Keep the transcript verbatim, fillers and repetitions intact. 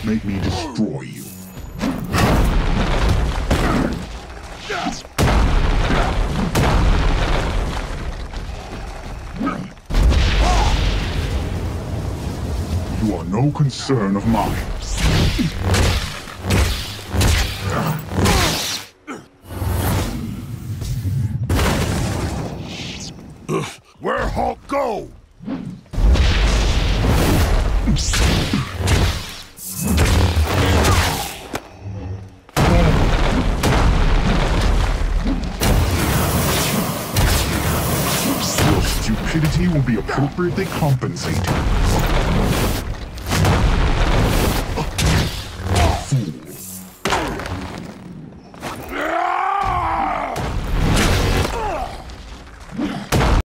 make me destroy you. You are no concern of mine. Where Hulk go? Your stupidity will be appropriately compensated. Fool.